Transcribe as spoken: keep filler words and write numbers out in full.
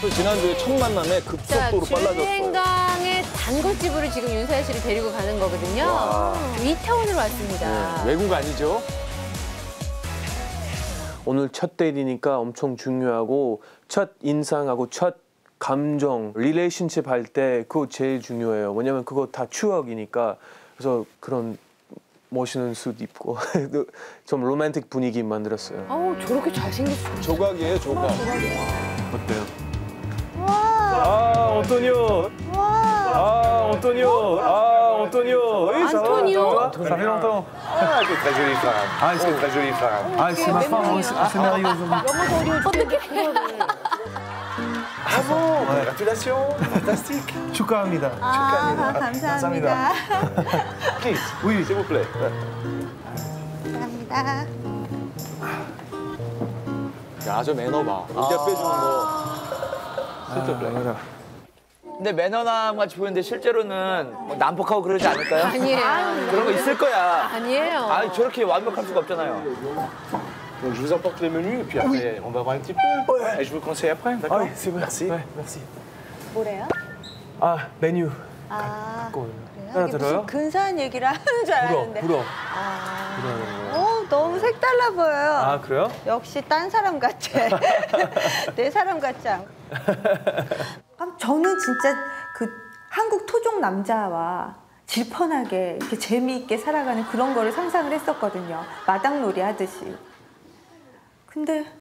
또 지난주에 첫 만남에 급속도로 빨라졌어요. 주행강의 단골집으로 지금 윤서야 씨를 데리고 가는 거거든요. 와. 이태원으로 왔습니다. 네, 외국 아니죠? 오늘 첫 데이트니까 엄청 중요하고 첫 인상하고 첫 감정, 릴레이션십 할 때 그거 제일 중요해요. 왜냐면 그거 다 추억이니까. 그래서 그런 멋있는 옷 입고 좀 로맨틱 분위기 만들었어요. 아우 저렇게 잘생겼어. 조각이에요, 조각. 어때요? 아, 안토니오. 아, 안토니오. 아, 안토니오. Oui, ça va, 안토니오? ça va? Ça fait longtemps. Ah, quelle très jolie femme. Ah, c'est très jolie femme. 아, c'est ma femme, on s'est mariés aujourd'hui. 어떻게 Bravo, congratulations, fantastique. 축하합니다. 아, 감사합니다. Please, oui, s'il vous plaît. 감사합니다. 야, 저 매너 봐. 의자 빼주는 거. 아, 근데 매너남 같이 보이는데 실제로는 뭐 난폭하고 그러지 않을까요? 아니에요. 그런 거 있을 거야. 아니에요. 아 저렇게 완벽할 수가 없잖아요. Donc je vous apporte les menus et puis après on va voir un petit peu. Et je vous conseille après, d'accord? oui, c'est merci. 네, merci. 뭐래요? 아, 메뉴. 아, 그래요? 그래요? 이게 무슨 근사한 얘기를 하는 줄 알았는데. 불어. 아, 오, 너무 색달라 보여요. 아, 그래요? 역시 딴 사람 같아. 내 사람 같지 않고. 저는 진짜 그 한국 토종 남자와 질펀하게 이렇게 재미있게 살아가는 그런 거를 상상을 했었거든요. 마당놀이 하듯이. 근데